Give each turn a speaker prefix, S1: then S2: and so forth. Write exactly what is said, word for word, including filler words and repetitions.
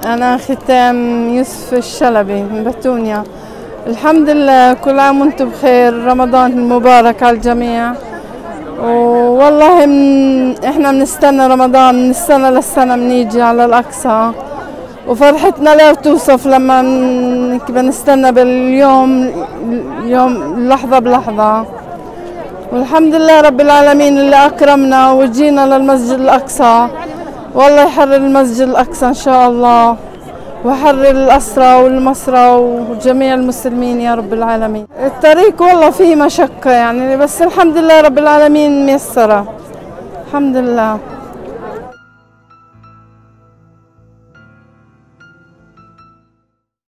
S1: أنا ختام يوسف الشلبي من بتونيا. الحمد لله، كل عام وانتم بخير، رمضان المبارك على الجميع. والله من احنا بنستنى رمضان من السنة للسنة، بنيجي على الأقصى وفرحتنا لا توصف لما بنستنى باليوم يوم لحظة بلحظة. والحمد لله رب العالمين اللي أكرمنا وجينا للمسجد الأقصى. والله يحرر المسجد الأقصى إن شاء الله، وحرر الأسرى والمسرى وجميع المسلمين يا رب العالمين. الطريق والله فيه مشقة يعني، بس الحمد لله رب العالمين ميسرة الحمد لله.